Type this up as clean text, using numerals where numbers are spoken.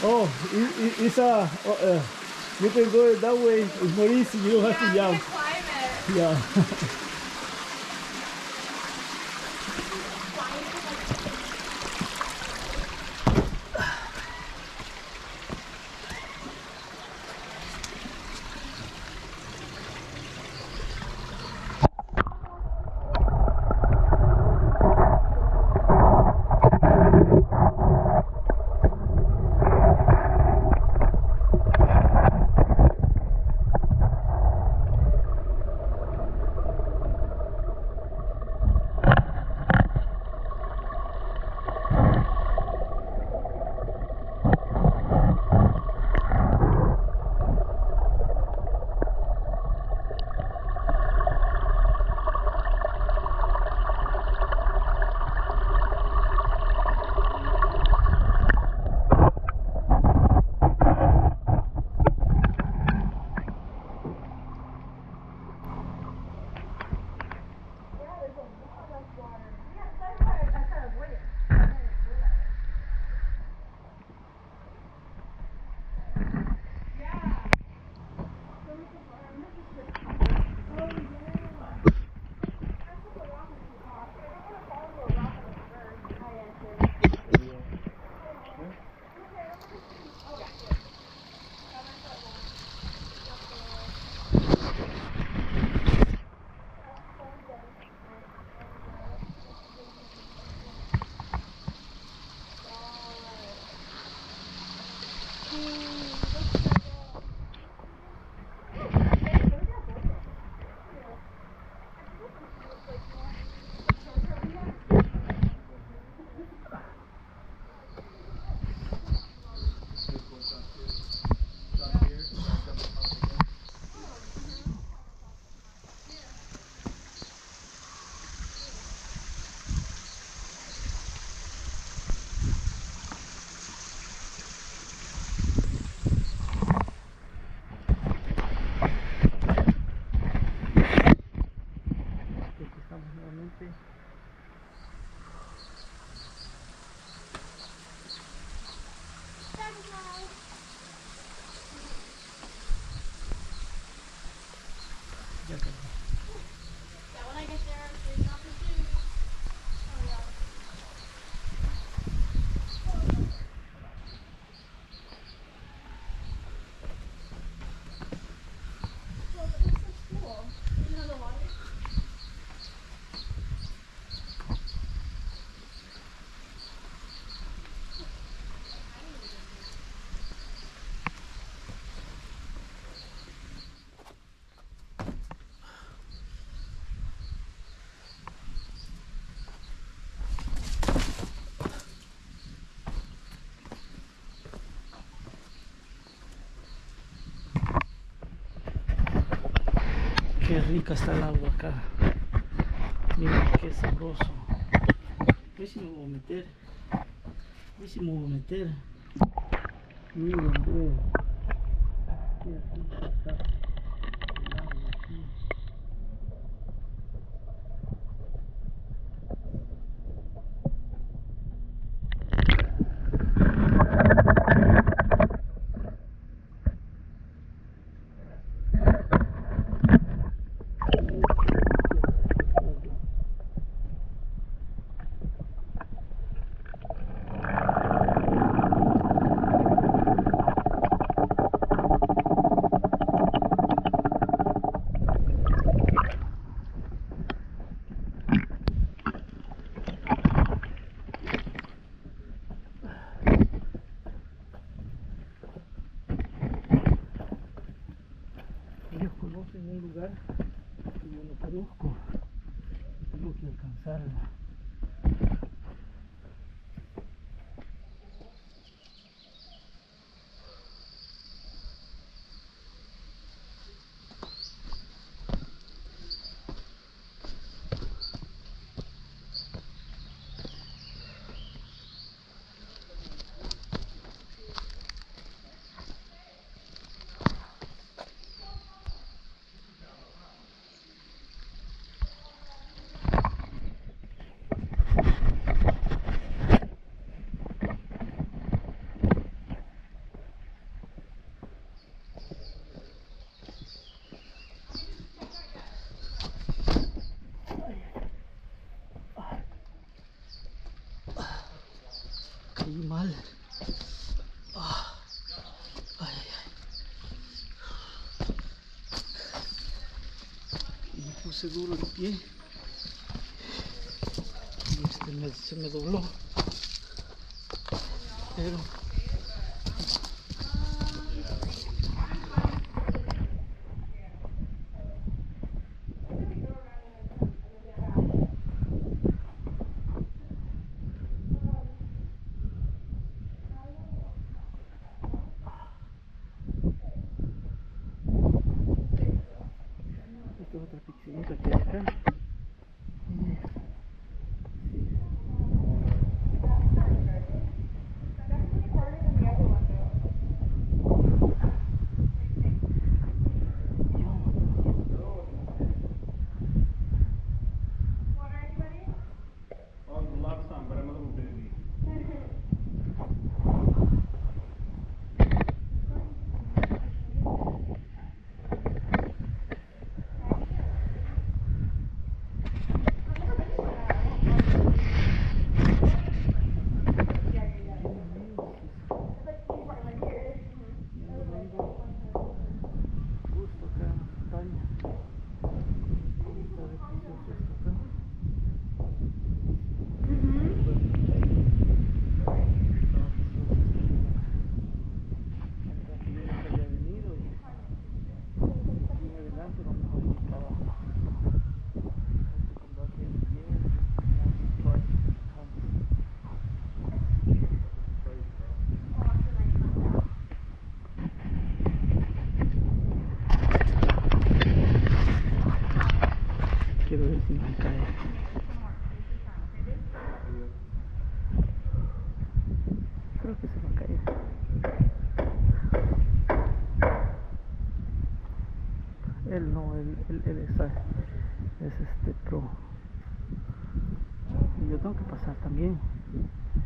Oh, it's a. You can go it that way. It's more easy. You don't have to jump. Climb it. Yeah. Qué rica está el agua acá. Miren qué sabroso. Hoy sí me voy a meter. Hoy sí me voy a meter. Miren, ve. Qué rico está el agua aquí. Ellos conocen un lugar que yo no conozco. Tengo que alcanzarla. Caí mal. Ah, ay, ay, ay. Y me puse duro el pie. Y se me dobló. Pero esta es otra piscinita que hay acá. Quiero ver si me cae. Creo que se va a caer. Él no, él es pro. Y yo tengo que pasar también.